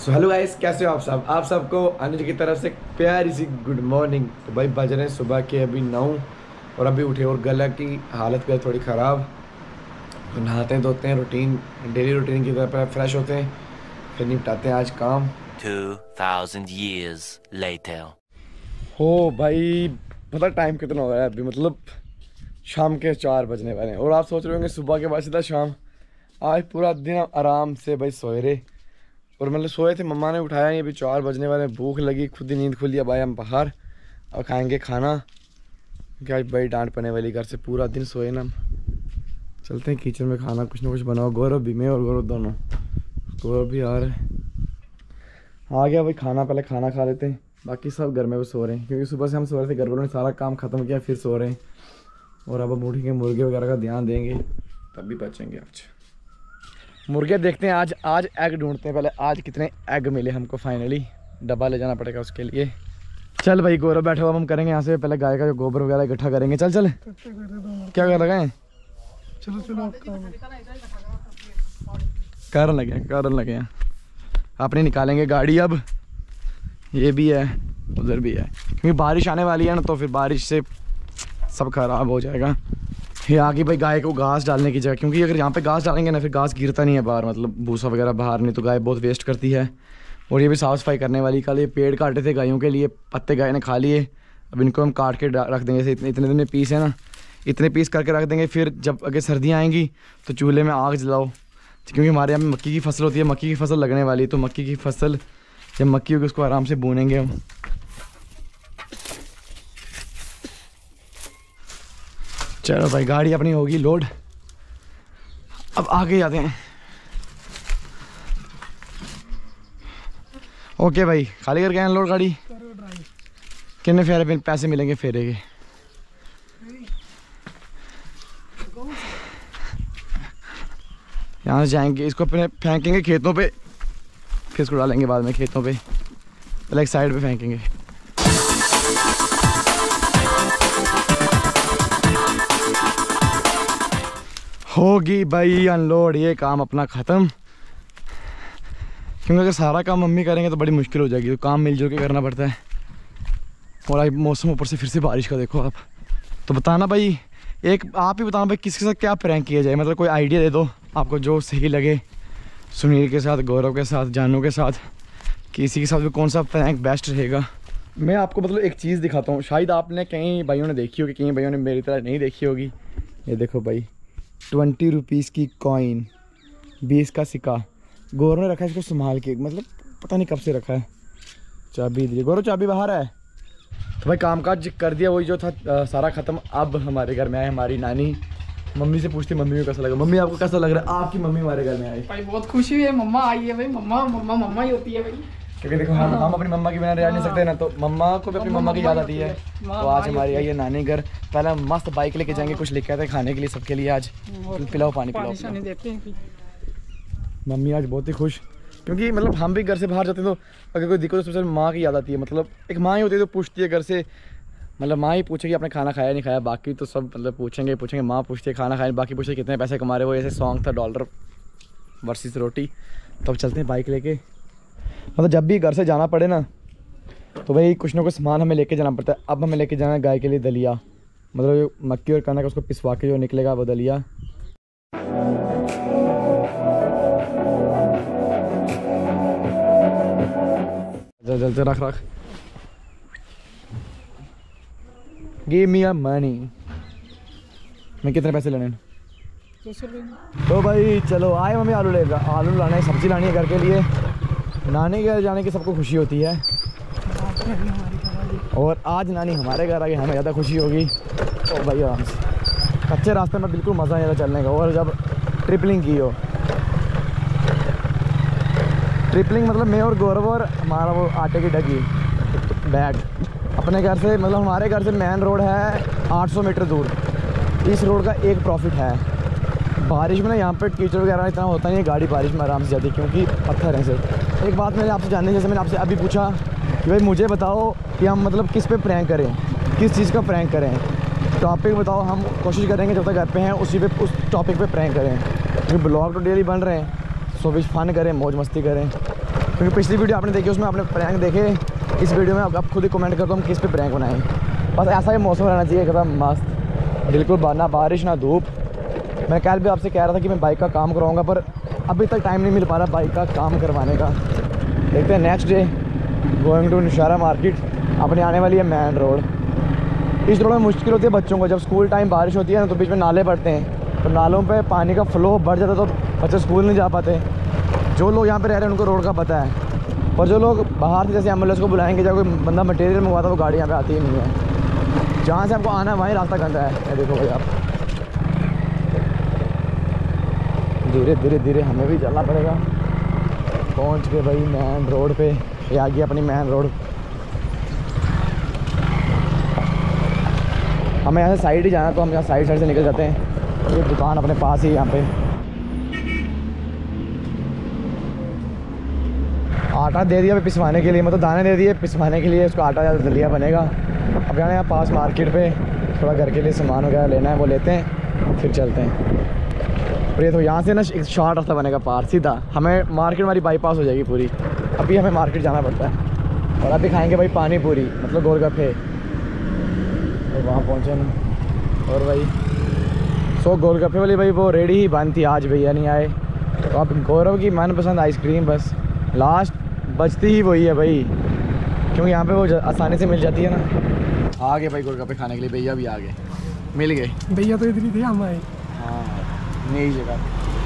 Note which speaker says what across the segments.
Speaker 1: So hello guys, कैसे हो आप सब? आप सबको अनुज की तरफ से प्यारी सी गुड मॉर्निंग। तो भाई बज रहे हैं सुबह के अभी 9 और अभी उठे और गला की हालत भी थोड़ी ख़राब। तो नहाते हैं धोते हैं, रूटीन डेली रूटीन की तरह फ्रेश होते हैं, फिर निपटाते हैं आज काम।
Speaker 2: 2000 years later।
Speaker 1: हो भाई, पता टाइम कितना हो रहा है अभी? मतलब शाम के 4 बजने वाले हैं और आप सोच रहे होंगे सुबह के बाद सीधा शाम। आज पूरा दिन आराम से भाई सोए रहे और मतलब सोए थे, मम्मा ने उठाया नहीं, अभी 4 बजने वाले, भूख लगी, खुद ही नींद खुली। अब आए हम बाहर और खाएंगे खाना, क्या बड़ी डांट पड़ने वाली घर से, पूरा दिन सोए ना हम। चलते हैं किचन में, खाना कुछ ना कुछ बनाओ। गौरव भी, मैं और गौरव दोनों। गौरव भी आ रहे आ गया भाई। खाना पहले खाना खा लेते हैं, बाकी सब घर में भी सो रहे हैं क्योंकि सुबह से हम सो रहे थे, घर वालों ने सारा काम ख़त्म किया फिर सो रहे हैं। और अब हम उठेंगे, मुर्गे वगैरह का ध्यान देंगे तभी बचेंगे। आज मुर्गे देखते हैं, आज एग ढूंढते हैं पहले, आज कितने एग मिले हमको। फाइनली डब्बा ले जाना पड़ेगा उसके लिए। चल भाई गौरव बैठा हुआ, हम करेंगे यहाँ से पहले गाय का जो गोबर वगैरह इकट्ठा करेंगे। चल चल क्या कर लगे? चलो चलो करने लगे हैं अपने, निकालेंगे गाड़ी। अब ये भी है उधर भी है क्योंकि बारिश आने वाली है ना, तो फिर बारिश से सब खराब हो जाएगा। ये आगे भाई गाय को घास डालने की जगह, क्योंकि अगर यहाँ पे घास डालेंगे ना फिर घास गिरता नहीं है बाहर, मतलब भूसा वगैरह बाहर नहीं, तो गाय बहुत वेस्ट करती है। और ये भी साफ़ सफाई करने वाली। कल ये पेड़ काटे थे गायों के लिए, पत्ते गाय ने खा लिए, अब इनको हम काट के रख देंगे। जैसे इतने पीस है ना, इतने पीस करके रख देंगे। फिर जब अगर सर्दियाँ आएंगी तो चूल्हे में आग जलाओ, क्योंकि हमारे यहाँ मक्की की फसल होती है, मक्की की फसल लगने वाली है। तो मक्की की फसल जब मक्की होगी उसको आराम से भूनेंगे हम। चलो भाई गाड़ी अपनी होगी लोड, अब आगे जाते हैं। ओके भाई, खाली करके आए लोड गाड़ी। कितने फेरे पैसे मिलेंगे फेरे के? यहाँ से जाएंगे, इसको अपने फेंकेंगे खेतों पे, फिर इसको डालेंगे बाद में खेतों पे, पहले एक साइड पे फेंकेंगे। होगी भाई अनलोड, ये काम अपना ख़त्म। क्योंकि अगर सारा काम मम्मी करेंगे तो बड़ी मुश्किल हो जाएगी, तो काम मिलजुल के करना पड़ता है। और आज मौसम ऊपर से फिर से बारिश का देखो आप। तो बताना भाई, एक आप ही बताना भाई किसके साथ क्या प्रैंक किया जाए, मतलब कोई आइडिया दे दो आपको जो सही लगे। सुनील के साथ, गौरव के साथ, जानू के साथ, किसी के साथ भी कौन सा प्रैंक बेस्ट रहेगा। मैं आपको मतलब एक चीज़ दिखाता हूँ, शायद आपने कई भाइयों ने देखी होगी, कई भाइयों ने मेरी तरह नहीं देखी होगी। ये देखो भाई, 20 रुपीज़ की कॉइन, 20 का सिक्का। गौरव ने रखा है इसको संभाल के, मतलब पता नहीं कब से रखा है। चाबी दी गौरव, चाबी बाहर है। तो भाई कामकाज कर दिया, वही जो था सारा ख़त्म। अब हमारे घर में आए हमारी नानी। मम्मी से पूछती मम्मी को कैसा लगा। मम्मी आपको कैसा लग रहा है आपकी मम्मी हमारे घर में आई?
Speaker 3: भाई बहुत खुशी हुई है, मम्मा आई है भाई। मम्मा मम्मा मम्मा ही होती है भाई,
Speaker 1: क्योंकि देखो हम अपनी मम्मा की बिना रह नहीं सकते ना, तो मम्मा को भी अपनी मम्मा की याद आती है। तो आज हमारी आई है नानी घर। पहले हम मस्त बाइक लेके जाएंगे, कुछ लेके आते हैं खाने के लिए सबके लिए। आज पिलाओ पानी पिलाओ।
Speaker 3: देते हैं।
Speaker 1: मम्मी आज बहुत ही खुश, क्योंकि मतलब हम भी घर से बाहर जाते हैं तो अगर कोई दिक्कत तो सबसे माँ की याद आती है। मतलब एक माँ ही होती है तो पूछती है घर से, मतलब माँ ही पूछेगी आपने खाना खाया नहीं खाया, बाकी तो सब मतलब पूछेंगे। माँ पूछती है खाना खाया, बाकी पूछते कितने पैसे कमा रहे हो। ऐसे सॉन्ग था डॉलर वर्सेस रोटी। तो अब चलते हैं बाइक लेके। मतलब जब भी घर से जाना पड़े ना तो भाई कुछ ना कुछ सामान हमें लेके जाना पड़ता है। अब हमें लेके जाना है गाय के लिए दलिया, मतलब जो मक्की और कनक उसको पिसवा के जो निकलेगा वो दलिया। जल्दी रख गिव मी अ मनी। मैं कितने पैसे लेने?
Speaker 3: 200 रुपये।
Speaker 1: तो भाई चलो आए मम्मी, आलू लाने, सब्जी लानी है घर के लिए। नानी के घर जाने की सबको खुशी होती है, और आज नानी हमारे घर आ गई, हमें ज़्यादा खुशी होगी। तो भाई आराम से कच्चे रास्ते में बिल्कुल मज़ा नहीं आता चलने का। और जब ट्रिपलिंग की हो, ट्रिपलिंग मतलब मैं और गौरव और हमारा वो आटे की डगी बैग अपने घर से, मतलब हमारे घर से मेन रोड है 800 मीटर दूर। इस रोड का एक प्रॉफिट है, बारिश में ना यहाँ पे कीचड़ वगैरह इतना होता नहीं है, गाड़ी बारिश में आराम से जाती है क्योंकि पत्थर हैं सिर्फ। एक बात मैंने आपसे जाननी है, जैसे मैंने आपसे अभी पूछा कि भाई मुझे बताओ कि हम मतलब किस पे प्रैंक करें, किस चीज़ का प्रैंक करें, टॉपिक बताओ। हम कोशिश करेंगे जब तक घर पे हैं उसी पे उस टॉपिक पे प्रैंक करें, क्योंकि ब्लॉग तो डेली बन रहे हैं। सो भी फन करें, मौज मस्ती करें। क्योंकि पिछली वीडियो आपने देखी, उसमें आपने प्रैंक देखे। इस वीडियो में आप खुद ही कमेंट कर दो हम किस पे प्रैंक बनाएं। बस ऐसा ही मौसम रहना चाहिए एकदम मस्त, बिल्कुल ना बारिश ना धूप। मैं कल भी आपसे कह रहा था कि मैं बाइक का काम करवाऊँगा, पर अभी तक टाइम नहीं मिल पा रहा बाइक का काम करवाने का। देखते हैं next day going to Nowshera market. अपने आने वाली है मेन रोड। इस रोड में मुश्किल होती है बच्चों को, जब स्कूल टाइम बारिश होती है ना तो बीच में नाले पड़ते हैं, तो नालों पे पानी का फ्लो बढ़ जाता है तो बच्चे स्कूल नहीं जा पाते। जो लोग यहाँ पे रह रहे हैं उनको रोड का पता है, और जो लोग बाहर से जैसे एम्बुलेंस को बुलाएंगे, जब कोई बंदा मटेरियल मंगवाता है वो गाड़ी यहाँ पे आती ही नहीं है। जहाँ से आपको आना है वहीं रास्ता गंदा है। ये देखो भाई आप, धीरे धीरे धीरे हमें भी चलना पड़ेगा। पहुँच गए भाई मेन रोड पे, ये आ गई अपनी मेन रोड। हमें यहाँ से साइड ही जाना, तो हम यहाँ साइड से निकल जाते हैं। ये दुकान अपने पास ही यहाँ पे। आटा दे दिया पिसवाने के लिए, मतलब दाने दे दिए पिसवाने के लिए, उसको आटा ज़्यादा दलिया बनेगा। अब जाना है यहाँ पास मार्केट पे, थोड़ा घर के लिए सामान वगैरह लेना है, वो लेते हैं फिर चलते हैं। और ये तो यहाँ से ना एक शॉर्ट रास्ता बनेगा पार सीधा, हमें मार्केट हमारी बाईपास हो जाएगी पूरी। अभी हमें मार्केट जाना पड़ता है, और अभी खाएंगे भाई पानी पूरी, मतलब गोलगप्पे। और वहाँ पहुँचे हम, और भाई गोलगप्पे वाली भाई वो रेडी ही बंद थी, आज भैया नहीं आए। तो अब गौरव की मनपसंद आइसक्रीम बस लास्ट बचती ही वही है भाई, क्योंकि यहाँ पे वो आसानी से मिल जाती है ना। आ गए भाई गोलगप्पे खाने के लिए, भैया भी आ गए, मिल गए।
Speaker 3: भैया तो इधर ही थे, हम आए।
Speaker 1: हाँ नई जगह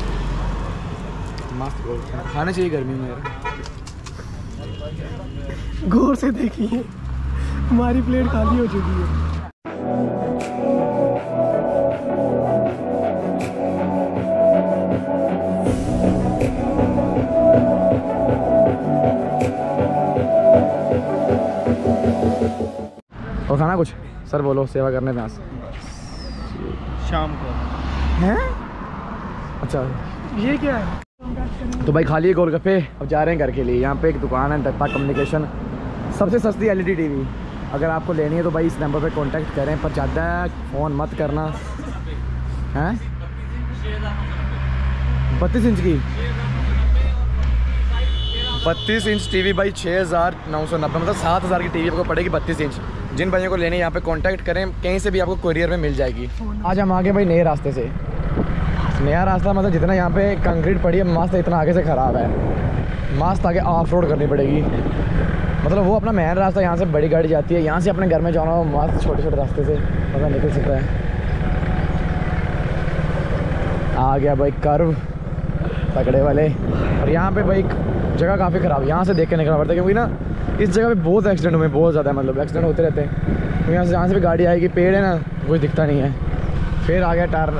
Speaker 1: मस्त गोलगप्पे खाने चाहिए गर्मी में यार।
Speaker 3: गौर से देखिए हमारी प्लेट खाली हो चुकी है।
Speaker 1: और खाना कुछ सर बोलो, सेवा करने में आज
Speaker 3: शाम को
Speaker 1: हैं। अच्छा
Speaker 3: ये क्या है?
Speaker 1: तो भाई खा लिए गोलगप्पे, अब जा रहे हैं घर के लिए। यहाँ पे एक दुकान है दत्ता कम्युनिकेशन, सबसे सस्ती LED टीवी। अगर आपको लेनी है तो भाई इस नंबर पे कांटेक्ट करें, पर ज़्यादा फ़ोन मत करना हैं। 32 इंच की 32 इंच टीवी भाई 6,990, मतलब 7,000 की टीवी आपको पड़ेगी 32 इंच। जिन भाइयों को लेनी है यहाँ पे कांटेक्ट करें, कहीं से भी आपको कुरियर में मिल जाएगी। आज हम आगे भाई नए रास्ते से, नया रास्ता मतलब जितना यहाँ पे कंक्रीट पड़ी है मस्त, इतना आगे से ख़राब है, मस्त आगे ऑफ रोड करनी पड़ेगी। मतलब वो अपना मेन रास्ता, यहाँ से बड़ी गाड़ी जाती है, यहाँ से अपने घर में जाना हो मस्त छोटे छोटे रास्ते से पता निकल सकता है। आ गया भाई कर्व तगड़े वाले, और यहाँ पे भाई जगह काफ़ी ख़राब है, यहाँ से देख के निकलना पड़ता है, क्योंकि ना इस जगह पे बहुत एक्सीडेंट हुए, बहुत ज़्यादा, मतलब एक्सीडेंट होते रहते हैं। तो यहाँ से जहाँ से भी गाड़ी आएगी, पेड़ है ना कोई दिखता नहीं है। फिर आ गया टर्न,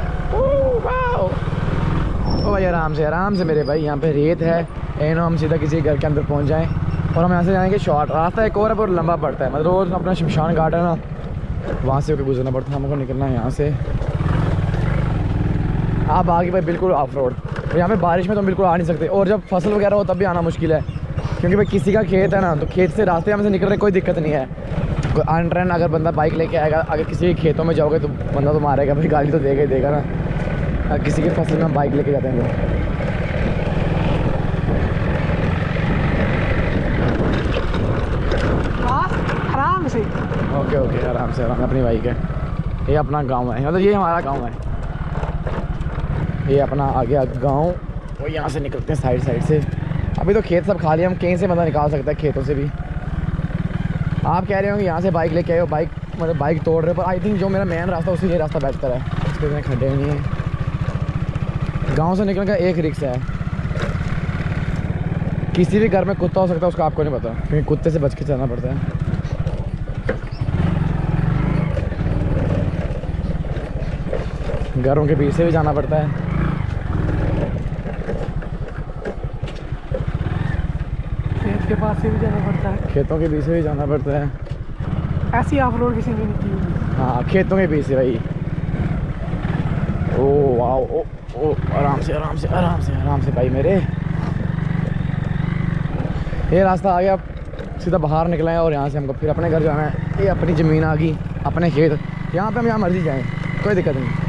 Speaker 1: ओ भाई आराम से मेरे भाई, यहाँ पे रेत है, एनो हम सीधा किसी घर के अंदर पहुँच जाएँ। और हम यहाँ से जाएंगे शॉर्ट रास्ता, एक और है बहुत लंबा पड़ता है, मतलब वो अपना शमशान घाट है ना, वहाँ से होकर गुजरना पड़ता है हमको, निकलना है यहाँ से। आप आगे भाई बिल्कुल ऑफ रोड, और यहाँ पे बारिश में तो बिल्कुल आ नहीं सकते, और जब फसल वगैरह हो तब भी आना मुश्किल है, क्योंकि भाई किसी का खेत है ना, तो खेत से रास्ते हम से निकल रहे कोई दिक्कत नहीं है। कोई अनट्रेन अगर बंदा बाइक लेके आएगा, अगर किसी के खेतों में जाओगे तो बंदा तो मारेगा भाई, गाली तो देगा ही देगा ना। अगर किसी के फसल में हम बाइक लेके जाते हैं
Speaker 3: आराम से,
Speaker 1: ओके आराम से अपनी बाइक है। ये अपना गाँव है, मतलब ये हमारा गाँव है, ये अपना आ गया गाँव। और यहाँ से निकलते हैं साइड से। अभी तो खेत सब खाली, हम कहीं से बंदा निकाल सकता है खेतों से भी। आप कह रहे हो कि यहाँ से बाइक लेके आए हो, बाइक मतलब बाइक तोड़ रहे हो, पर आई थिंक जो मेरा मेन रास्ता उससे ये रास्ता बेहतर है, इसके इतने खड्डे नहीं है। गांव से निकलने का एक रिक्स है, किसी भी घर में कुत्ता हो सकता है, उसका आपको नहीं पता, क्योंकि कुत्ते से बच के चलना पड़ता है। घरों के बीच से भी जाना पड़ता है।
Speaker 3: खेत के पास से भी जाना पड़ता है,
Speaker 1: खेतों के बीच से भी जाना पड़ता है।
Speaker 3: ऐसी ऑफ रोड किसी ने नहीं की हुई।
Speaker 1: हाँ खेतों के बीच से भाई। ओ वाह, ओ आराम से भाई मेरे। ये रास्ता आ गया, सीधा बाहर निकला है, और यहाँ से हमको फिर अपने घर जाना है। ये अपनी ज़मीन आ गई, अपने खेत, यहाँ पे हम यहाँ मर्जी जाएँ, कोई दिक्कत नहीं।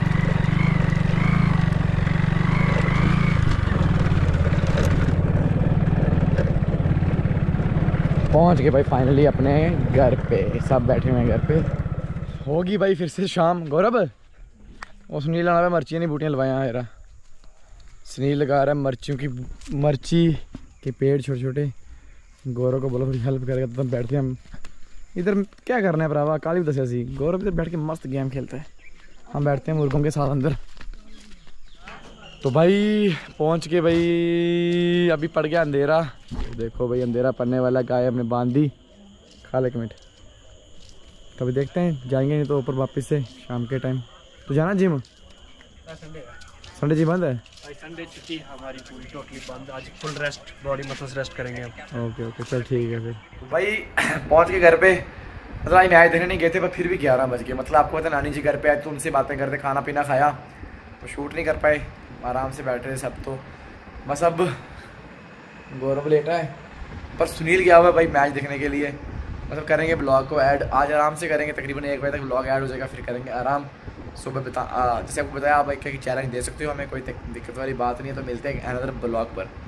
Speaker 1: पहुंच गए भाई फाइनली अपने घर पे, सब बैठे हुए हैं घर पे। होगी भाई फिर से शाम। गौरव वो सुनील लगा रहा है मिर्चियाँ नहीं बूटियाँ लवाया यार। सुनील लगा रहा है मिर्ची के पेड़ छोटे छोटे। गौरव को बोलो थोड़ी हेल्प करेगा तो बैठते हैं हम इधर। क्या करना है भरावा काली दसिया सी। गौरव इधर बैठ के मस्त गेम खेलता है, हम बैठते हैं मुर्गों के साथ अंदर। तो भाई पहुंच के भाई अभी पड़ गया अंधेरा। देखो भाई अंधेरा पड़ने वाला, गाय हमने बांध दी। खा ले एक मिनट, कभी देखते हैं जाएंगे, नहीं तो ऊपर वापस से शाम के टाइम। तो जाना जिम? संडे जिम बंद है?
Speaker 4: संडे छुट्टी हमारी पूरी टोटली बंद। आज full rest, body muscles rest करेंगे हम।
Speaker 1: ओके चल ठीक है फिर। भाई पहुंच के घर पे, मतलब आई न्याय देने नहीं गए थे पर फिर भी 11 बज गए। मतलब आपको पता नानी जी घर पे आए तो उनसे बातें करते, खाना पीना खाया, तो शूट नहीं कर पाए, आराम से बैठ रहे सब। तो बस अब गौरव लेटा है, पर सुनील गया हुआ है भाई मैच देखने के लिए। मतलब करेंगे ब्लॉग को ऐड आज आराम से करेंगे, तकरीबन 1 बजे तक ब्लॉग ऐड हो जाएगा, फिर करेंगे आराम। सुबह जैसे आपको बताया आप एक चैलेंज दे सकते हो हमें, कोई दिक्कत वाली बात नहीं है। तो मिलते हैं अनदर ब्लॉग पर।